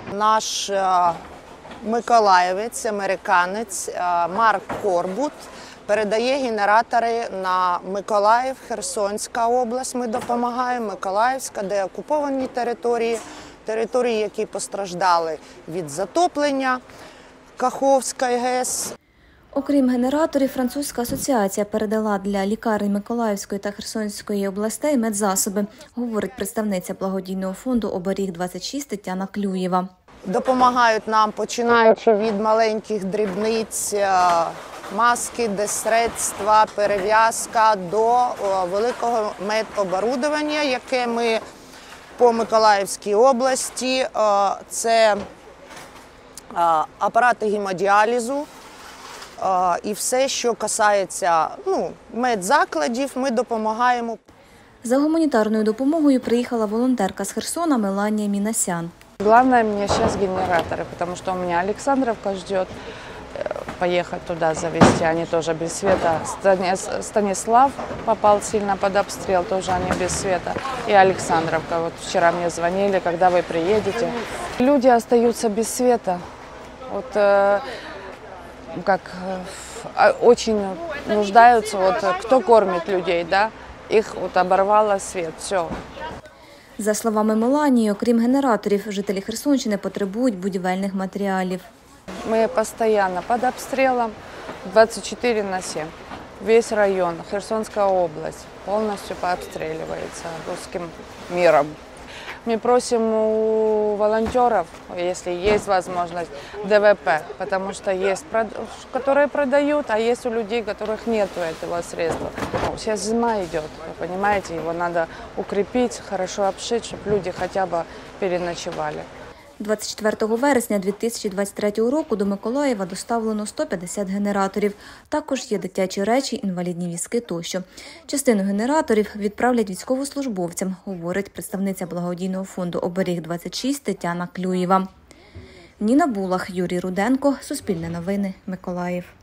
Наш миколаївець, американець Марк Корбут передає генератори на Миколаїв, Херсонська область. Ми допомагаємо, Миколаївська, де окуповані території, які постраждали від затоплення Каховської ГЕС. Окрім генераторів, французька асоціація передала для лікарень Миколаївської та Херсонської областей медзасоби, говорить представниця благодійного фонду «Оберіг-26» Тетяна Клюєва. Допомагають нам, починаючи від маленьких дрібниць, маски, дезсредства, перев'язка до великого медоборудовання, яке ми по Миколаївській області, це апарати гемодіалізу і все, що касається медзакладів, ми допомагаємо. За гуманітарною допомогою приїхала волонтерка з Херсона Меланія Мінасян. Главное мне сейчас генераторы, потому что у меня Александровка ждет, поехать туда завести, они тоже без света. Станислав попал сильно под обстрел, тоже они без света. И Александровка, вот вчера мне звонили, когда вы приедете. Люди остаются без света, очень нуждаются, кто кормит людей, да, их оборвало свет, все. За словами Меланії, окрім генераторів, жителі Херсонщини потребують будівельних матеріалів. Мы постоянно под обстрелом 24/7. Весь район, Херсонская область полностью пообстреливается русским миром. Мы просим у волонтеров, если есть возможность, ДВП, потому что есть, которые продают, а есть у людей, у которых нет этого средства. Сейчас зима идет, вы понимаете, его надо укрепить, хорошо обшить, чтобы люди хотя бы переночевали. 24 вересня 2023 року до Миколаєва доставлено 150 генераторів. Також є дитячі речі, інвалідні візки тощо. Частину генераторів відправлять військовослужбовцям, говорить представниця благодійного фонду «Оберіг-26» Тетяна Клюєва. Ніна Булах, Юрій Руденко, Суспільне новини, Миколаїв.